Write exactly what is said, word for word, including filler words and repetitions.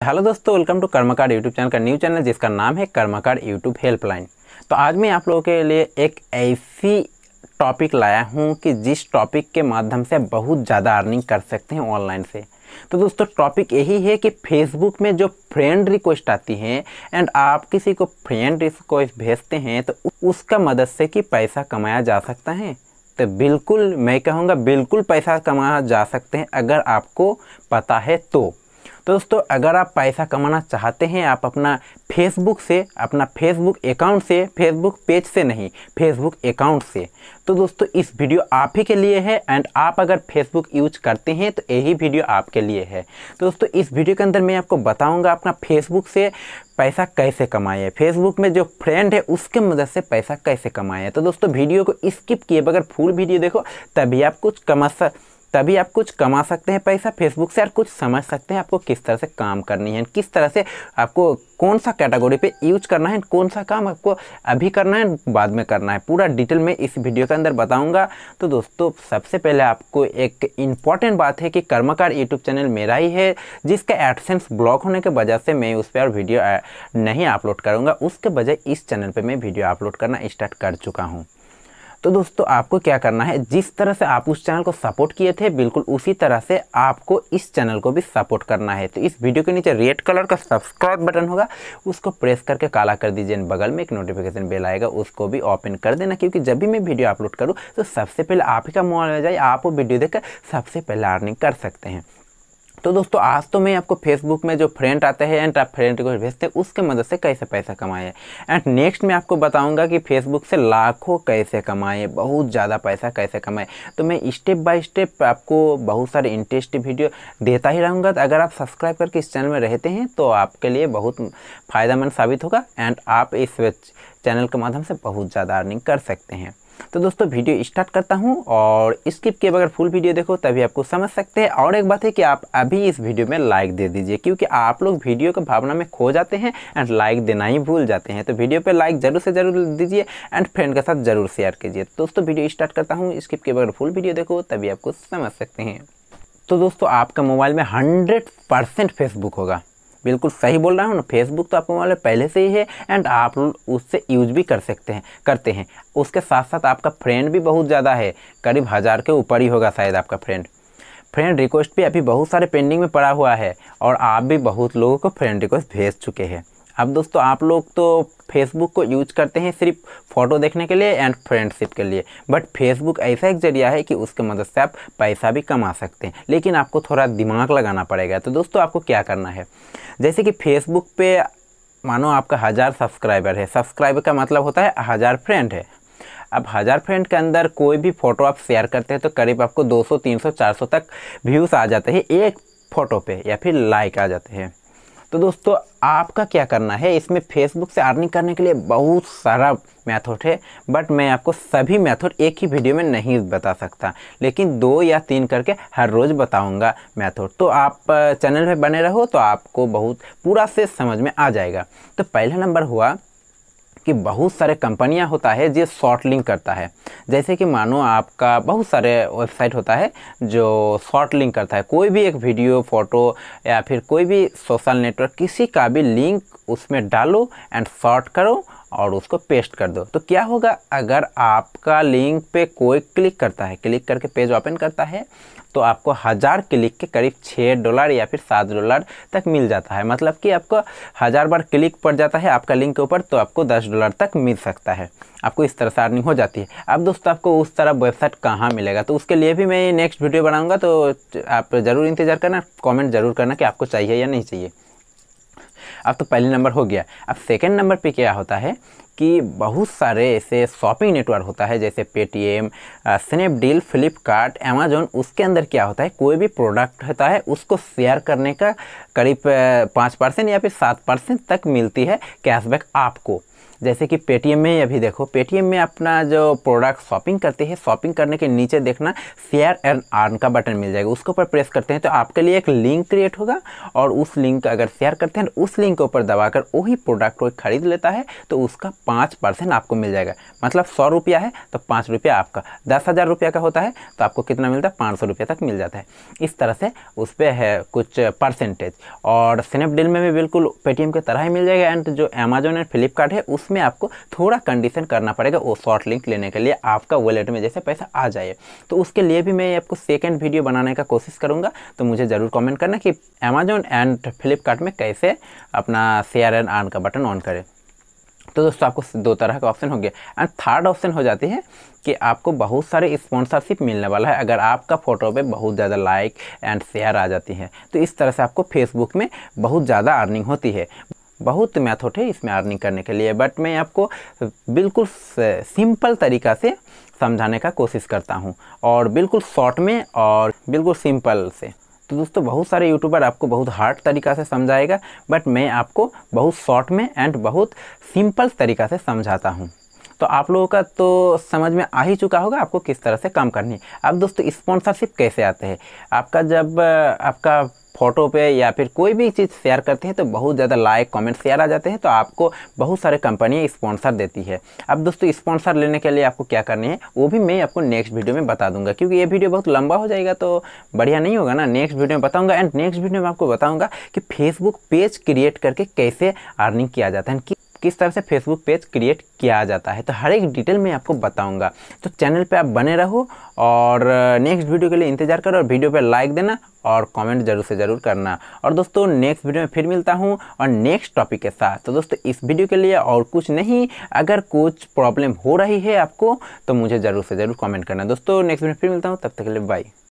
Hello दोस्तों, welcome to Karmkand YouTube channel का new channel जिसका नाम है कर्मकांड यूट्यूब हेल्पलाइन। तो आज मैं आप लोगों के लिए एक ऐसी टॉपिक लाया हूं कि जिस टॉपिक के माध्यम से बहुत ज़्यादा अर्निंग कर सकते हैं ऑनलाइन से। तो दोस्तों टॉपिक यही है कि फेसबुक में जो फ्रेंड रिक्वेस्ट आती हैं एंड आप किसी को फ्रेंड रिक्वेस्ट भेजते हैं तो उसका मदद से कि पैसा कमाया जा सकता है। तो बिल्कुल मैं कहूँगा बिल्कुल पैसा कमाया जा सकते हैं अगर आपको पता है तो। तो दोस्तों अगर आप पैसा कमाना चाहते हैं, आप अपना फेसबुक से, अपना फेसबुक अकाउंट से, फेसबुक पेज से नहीं, फेसबुक अकाउंट से, तो दोस्तों इस वीडियो आप ही के लिए है। एंड आप अगर फेसबुक यूज करते हैं तो यही वीडियो आपके लिए है। तो दोस्तों इस वीडियो के अंदर मैं आपको बताऊंगा अपना फेसबुक से पैसा कैसे कमाए, फेसबुक में जो फ्रेंड है उसके मदद से पैसा कैसे कमाए। तो दोस्तों वीडियो को स्किप किए बगैर फुल वीडियो देखो, तभी आप कुछ कमा सक तभी आप कुछ कमा सकते हैं पैसा फेसबुक से, और कुछ समझ सकते हैं आपको किस तरह से काम करनी है, किस तरह से आपको कौन सा कैटेगरी पे यूज करना है, कौन सा काम आपको अभी करना है, बाद में करना है, पूरा डिटेल में इस वीडियो के अंदर बताऊंगा। तो दोस्तों सबसे पहले आपको एक इम्पॉर्टेंट बात है कि कर्मकांड यूट्यूब चैनल मेरा ही है, जिसका एडसेंस ब्लॉक होने के वजह से मैं उस पर वीडियो नहीं अपलोड करूँगा। उसके बजाय इस चैनल पर मैं वीडियो अपलोड करना स्टार्ट कर चुका हूँ। तो दोस्तों आपको क्या करना है, जिस तरह से आप उस चैनल को सपोर्ट किए थे बिल्कुल उसी तरह से आपको इस चैनल को भी सपोर्ट करना है। तो इस वीडियो के नीचे रेड कलर का सब्सक्राइब बटन होगा, उसको प्रेस करके काला कर दीजिए। बगल में एक नोटिफिकेशन बेल आएगा, उसको भी ओपन कर देना, क्योंकि जब भी मैं वीडियो अपलोड करूँ तो सबसे पहले आप ही का मोबाइल में जाए, आप वो वीडियो देखकर सबसे पहले अर्निंग कर सकते हैं। तो दोस्तों आज तो मैं आपको फेसबुक में जो फ्रेंड आते हैं एंड आप फ्रेंड को भेजते हैं उसके मदद से कैसे पैसा कमाए, एंड नेक्स्ट मैं आपको बताऊंगा कि फेसबुक से लाखों कैसे कमाए, बहुत ज़्यादा पैसा कैसे कमाए। तो मैं स्टेप बाय स्टेप आपको बहुत सारे इंटरेस्टिंग वीडियो देता ही रहूँगा। तो अगर आप सब्सक्राइब करके इस चैनल में रहते हैं तो आपके लिए बहुत फ़ायदेमंद साबित होगा एंड आप इस चैनल के माध्यम से बहुत ज़्यादा अर्निंग कर सकते हैं। तो दोस्तों वीडियो स्टार्ट करता हूं, और स्किप किए बगैर फुल वीडियो देखो तभी आपको समझ सकते हैं। और एक बात है कि आप अभी इस वीडियो में लाइक दे दीजिए, क्योंकि आप लोग वीडियो की भावना में खो जाते हैं एंड लाइक देना ही भूल जाते हैं। तो वीडियो पे लाइक जरूर से जरूर दीजिए एंड फ्रेंड के साथ जरूर शेयर कीजिए। दोस्तों वीडियो स्टार्ट करता हूँ, स्किप किए बगैर फुल वीडियो देखो तभी आपको समझ सकते हैं। तो दोस्तों आपका मोबाइल में हंड्रेड परसेंट फेसबुक होगा, बिल्कुल सही बोल रहा हूँ ना। फेसबुक तो आपको मोबाइल पहले से ही है एंड आप उससे यूज भी कर सकते हैं करते हैं उसके साथ साथ आपका फ्रेंड भी बहुत ज़्यादा है, करीब हज़ार के ऊपर ही होगा शायद आपका फ्रेंड। फ्रेंड रिक्वेस्ट भी अभी बहुत सारे पेंडिंग में पड़ा हुआ है, और आप भी बहुत लोगों को फ्रेंड रिक्वेस्ट भेज चुके हैं। अब दोस्तों आप लोग तो फेसबुक को यूज करते हैं सिर्फ फ़ोटो देखने के लिए एंड फ्रेंडशिप के लिए, बट फेसबुक ऐसा एक जरिया है कि उसके मदद से आप पैसा भी कमा सकते हैं, लेकिन आपको थोड़ा दिमाग लगाना पड़ेगा। तो दोस्तों आपको क्या करना है, जैसे कि फेसबुक पे मानो आपका हज़ार सब्सक्राइबर है, सब्सक्राइबर का मतलब होता है हज़ार फ्रेंड है। अब हज़ार फ्रेंड के अंदर कोई भी फ़ोटो आप शेयर करते हैं तो करीब आपको दो सौ, तीन सौ, चार सौ तक व्यूज़ आ जाते हैं एक फ़ोटो पे, या फिर लाइक आ जाते हैं। तो दोस्तों आपका क्या करना है, इसमें फेसबुक से अर्निंग करने के लिए बहुत सारा मेथड है, बट मैं आपको सभी मेथड एक ही वीडियो में नहीं बता सकता, लेकिन दो या तीन करके हर रोज़ बताऊंगा मेथड। तो आप चैनल में बने रहो तो आपको बहुत पूरा से समझ में आ जाएगा। तो पहला नंबर हुआ कि बहुत सारे कंपनियां होता है जो शॉर्ट लिंक करता है। जैसे कि मानो आपका बहुत सारे वेबसाइट होता है जो शॉर्ट लिंक करता है, कोई भी एक वीडियो, फोटो या फिर कोई भी सोशल नेटवर्क किसी का भी लिंक उसमें डालो एंड शॉर्ट करो और उसको पेस्ट कर दो। तो क्या होगा, अगर आपका लिंक पे कोई क्लिक करता है, क्लिक करके पेज ओपन करता है, तो आपको हज़ार क्लिक के करीब छः डॉलर या फिर सात डॉलर तक मिल जाता है। मतलब कि आपको हज़ार बार क्लिक पड़ जाता है आपका लिंक के ऊपर तो आपको दस डॉलर तक मिल सकता है। आपको इस तरह से अर्निंग हो जाती है। अब दोस्तों आपको उस तरह वेबसाइट कहाँ मिलेगा, तो उसके लिए भी मैं नेक्स्ट वीडियो बनाऊँगा, तो आप ज़रूर इंतज़ार करना, कॉमेंट ज़रूर करना कि आपको चाहिए या नहीं चाहिए। अब तो पहले नंबर हो गया। अब सेकंड नंबर पे क्या होता है कि बहुत सारे ऐसे शॉपिंग नेटवर्क होता है, जैसे पेटीएम, स्नैपडील, फ्लिपकार्ट, अमेजोन। उसके अंदर क्या होता है, कोई भी प्रोडक्ट होता है उसको शेयर करने का करीब पाँच परसेंट या फिर सात परसेंट तक मिलती है कैशबैक आपको। जैसे कि पेटीएम में ही अभी देखो, पेटीएम में अपना जो प्रोडक्ट शॉपिंग करते हैं, शॉपिंग करने के नीचे देखना शेयर एंड अर्न का बटन मिल जाएगा, उसके ऊपर प्रेस करते हैं तो आपके लिए एक लिंक क्रिएट होगा और उस लिंक अगर शेयर करते हैं उस लिंक के ऊपर दबाकर वही प्रोडक्ट को खरीद लेता है तो उसका पाँच परसेंट आपको मिल जाएगा। मतलब सौ रुपया है तो पाँच रुपया आपका, दस हज़ार रुपया का होता है तो आपको कितना मिलता है, पाँच सौ रुपया तक मिल जाता है। इस तरह से उस पर है कुछ परसेंटेज। और स्नैपडील में भी बिल्कुल पेटीएम की तरह ही मिल जाएगा। एंड जो अमेजोन एंड फ्लिपकार्ट है उसमें आपको थोड़ा कंडीशन करना पड़ेगा वो शॉर्ट लिंक लेने के लिए, आपका वॉलेट में जैसे पैसा आ जाए। तो उसके लिए भी मैं आपको सेकंड वीडियो बनाने का कोशिश करूंगा, तो मुझे ज़रूर कमेंट करना कि अमेजोन एंड फ्लिपकार्ट में कैसे अपना शेयर एंड अर्न का बटन ऑन करें। तो दोस्तों आपको दो तरह का ऑप्शन हो गया। एंड थर्ड ऑप्शन हो जाती है कि आपको बहुत सारे स्पॉन्सरशिप मिलने वाला है अगर आपका फ़ोटो पे बहुत ज़्यादा लाइक एंड शेयर आ जाती है। तो इस तरह से आपको फेसबुक में बहुत ज़्यादा अर्निंग होती है। बहुत मेथड है इसमें अर्निंग करने के लिए, बट मैं आपको बिल्कुल सिंपल तरीक़ा से समझाने का कोशिश करता हूँ और बिल्कुल शॉर्ट में और बिल्कुल सिंपल से। तो दोस्तों बहुत सारे यूट्यूबर आपको बहुत हार्ड तरीक़ा से समझाएगा, बट मैं आपको बहुत शॉर्ट में एंड बहुत सिंपल तरीक़ा से समझाता हूँ। तो आप लोगों का तो समझ में आ ही चुका होगा आपको किस तरह से काम करनी है। अब दोस्तों स्पॉन्सरशिप कैसे आते हैं, आपका जब आपका फ़ोटो पे या फिर कोई भी चीज़ शेयर करते हैं तो बहुत ज़्यादा लाइक कमेंट शेयर आ जाते हैं तो आपको बहुत सारे कंपनियां स्पॉन्सर देती है। अब दोस्तों स्पॉन्सर लेने के लिए आपको क्या करनी है वो भी मैं आपको नेक्स्ट वीडियो में बता दूंगा, क्योंकि ये वीडियो बहुत लंबा हो जाएगा तो बढ़िया नहीं होगा ना। नेक्स्ट वीडियो में बताऊँगा एंड नेक्स्ट वीडियो में आपको बताऊँगा कि फेसबुक पेज क्रिएट करके कैसे अर्निंग किया जाता है, किस तरह से फेसबुक पेज क्रिएट किया जाता है, तो हर एक डिटेल में आपको बताऊंगा। तो चैनल पे आप बने रहो और नेक्स्ट वीडियो के लिए इंतजार करो और वीडियो पे लाइक देना और कमेंट जरूर से ज़रूर करना। और दोस्तों नेक्स्ट वीडियो में फिर मिलता हूं और नेक्स्ट टॉपिक के साथ। तो दोस्तों इस वीडियो के लिए और कुछ नहीं, अगर कुछ प्रॉब्लम हो रही है आपको तो मुझे ज़रूर से ज़रूर कमेंट करना। दोस्तों नेक्स्ट वीडियो में फिर मिलता हूँ, तब तक के लिए बाय।